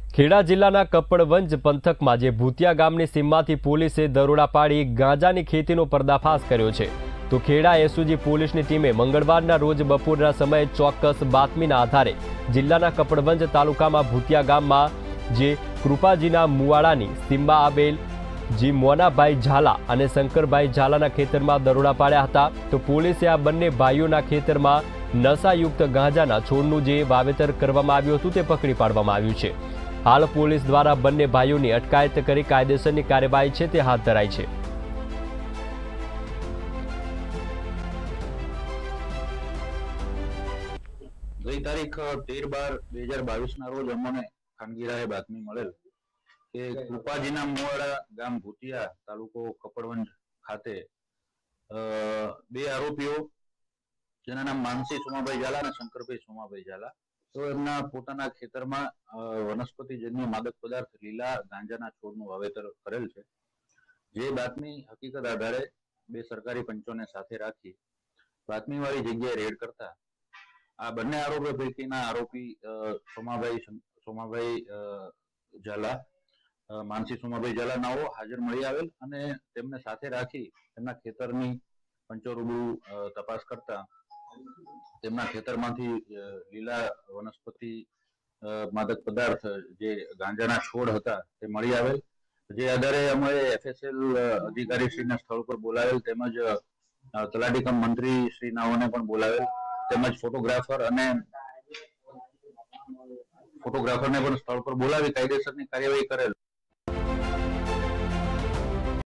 ખેડા જિલ્લાના કપડવંજ પંથકમાં જે ભૂતિયા ગામની સીમમાંથી પોલીસે દરોડા પાડી ગાંજાની ખેતીનો પર્દાફાશ કર્યો છે। તો ખેડા એસઓજી પોલીસની ટીમે મંગળવારના રોજ બપોરના સમયે ચોક્કસ બાતમીના આધારે જિલ્લાના કપડવંજ તાલુકામાં ભૂતિયા ગામમાં જે કૃપાજીના મુવાડાની સીમમાં આવેલ જે મોનાભાઈ ઝાલા અને શંકરભાઈ ઝાલાના ખેતરમાં દરોડા પાડ્યા હતા। તો પોલીસે આ બંને ભાઈઓના ખેતરમાં નશાયુક્ત ગાંજાના છોડનું જે વાવેતર કરવામાં આવ્યું હતું તે પકડી પાડવામાં આવ્યું છે। हाल पुलिस द्वारा बंने भाईओनी अटकायत करी कायदेसरनी कार्यवाही छे ते हाथ धराई छे। गई तारीख 13/12/2022 ना रोज अमोने खानगी राहे बातमी मळेल के कृपाजीना मुवाड़ा गाम भूतिया तालुको कपड़वंज खाते बे आरोपीओ जेना नाम मानसी सोमाभाई झाला અને શંકરભાઈ સોમાભાઈ ઝાલા तो एमना पोताना खेतरमां वनस्पतिजन्य मादक पदार्थ लीला गांजाना छोड़नुं वावेतर करेल छे। जे बातमी हकीकत आधारे बे सरकारी पंचोने साथे राखी बातमीवाળી जग्याए रेड करता आ बंने आरोपी पैकीना आरोपी सोमाभाई झाला मानसी सोमाभाई झाला नाओ हाजर मळी आवेल अने तेमने साथे राखी तेमना खेतरनी पंचो रूबरू तपास करता तेमना खेतरमांथी लीला वनस्पति मादक पदार्थ जे गांजाना छोड़ हता ते मळी आवेल। जे आधारे अमे एफएसएल अधिकारी श्रीने स्थळ पर बोलावेल तेमज तलाटी कम मंत्री श्री नाओने पण बोलावेल तेमज फोटोग्राफरने पण स्थळ पर बोलावी कायदेसरनी कार्यवाही करेल।